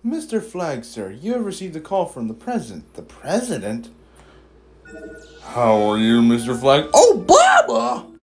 Mr. Flag, sir, you have received a call from the president. The president? How are you, Mr. Flag? Oh, Baba!